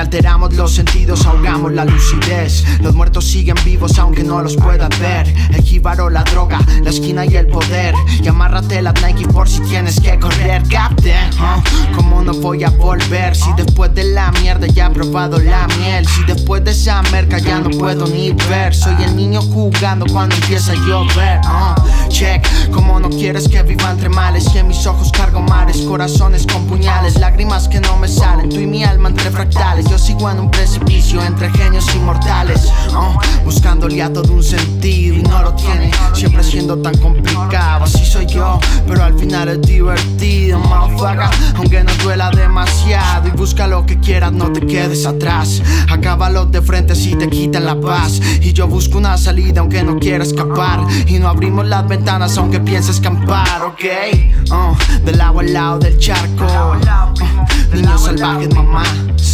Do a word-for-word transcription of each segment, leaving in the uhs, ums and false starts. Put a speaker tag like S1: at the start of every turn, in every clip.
S1: Alteramos los sentidos, ahogamos la lucidez. Los muertos siguen vivos aunque no los puedas ver. El jíbaro, la droga, la esquina y el poder. Y amárrate las Nike por si tienes que correr. Captain, uh, ¿cómo no voy a volver? Si después de la mierda ya he probado la miel. Si después de esa merca ya no puedo ni ver. Soy el niño jugando cuando empieza a llover. uh, Check, ¿cómo no quieres que viva entre males? Y en mis ojos cargo mares, corazones con puñales, lágrimas que no me salen, tú y mi alma entre fractales. Yo sigo en un precipicio entre genios inmortales, uh, buscándole a todo un sentido y no lo tiene, siempre siendo tan complicado. Así soy yo, pero al final es divertido, motherfucker, aunque no duela demasiado. Y busca lo que quieras, no te quedes atrás. Acábalo de frente si te quitan la paz. Y yo busco una salida aunque no quiera escapar. Y no abrimos las ventanas aunque pienses escampar, ok. uh, Del agua al lado del charco, uh, niños salvajes, mamás.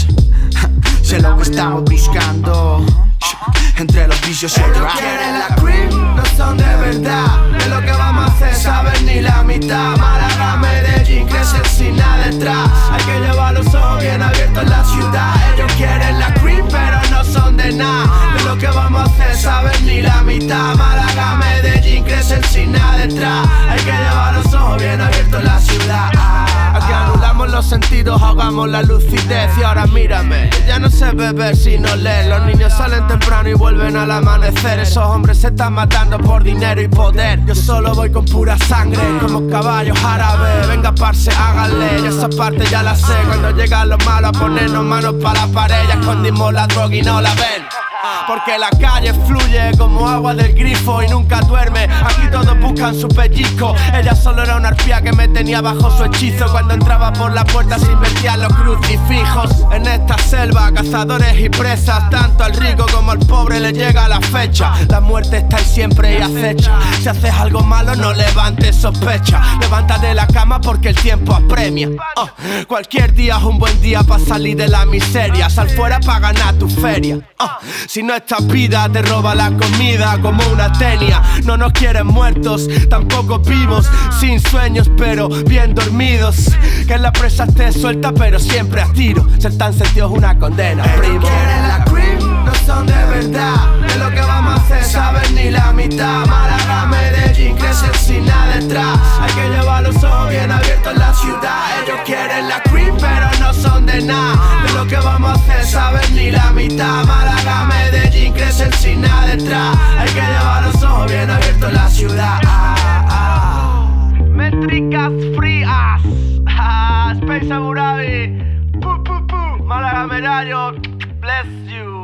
S1: Sé lo que estamos buscando entre los vicios y el rap.
S2: Ellos quieren la cream, no son de verdad. De lo que vamos a hacer saben ni la mitad. Málaga, Medellín, crecen sin nada detrás. Hay que llevar los ojos bien abiertos en la ciudad. Ellos quieren la cream, pero no son de nada. De lo que vamos a hacer saben ni la mitad. Málaga, Medellín, crecen sin nada detrás. Hay que llevar los ojos bien abiertos en la ciudad. Aquí anulamos los sentidos, ahogamos la lucidez. Y ahora mírame, ya no sé beber si no leer. Los niños salen temprano y vuelven al amanecer. Esos hombres se están matando por dinero y poder. Yo solo voy con pura sangre, como caballos árabes. Venga parce, háganle, yo esa parte ya la sé. Cuando llegan los malos a ponernos manos para la pared. Ya escondimos la droga y no la ven. Porque la calle fluye como agua del grifo y nunca duerme. Aquí todos buscan su pellizco. Ella solo era una arpía que me tenía bajo su hechizo. Cuando entraba por la puerta se invertían los crucifijos. En esta selva, cazadores y presas. Tanto al rico como al pobre le llega la fecha. La muerte está ahí siempre y acecha. Si haces algo malo no levantes sospecha. Levántate de la cama porque el tiempo apremia. oh, Cualquier día es un buen día para salir de la miseria. Sal fuera para ganar tu feria. oh, Si no esta vida te roba la comida como una tenia. No nos quieren muertos, tampoco vivos, sin sueños pero bien dormidos. Que la presa esté suelta pero siempre a tiro. Ser tan sentido es una condena, primo. Ellos quieren la cream, no son de verdad. De lo que vamos a hacer saben ni la mitad. Málaga, Medellín, crecen sin nada detrás. Hay que llevar los ojos bien abiertos en la ciudad. Ellos quieren la cream pero no son de nada. De lo que vamos a hacer saben ni la mitad. Málaga, Medellín, crecen sin nada detrás. Hay que llevar los ojos bien abiertos en la ciudad. ah, ah. Métricas frías. ah, Space Aburabi. Pu, pu, pu. Málaga, Medallo. Bless you.